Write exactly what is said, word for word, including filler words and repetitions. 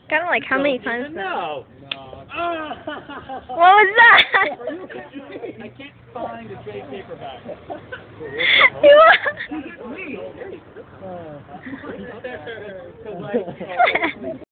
Kind of like how many times? No. What was that? I can't find a trade paperback. He was.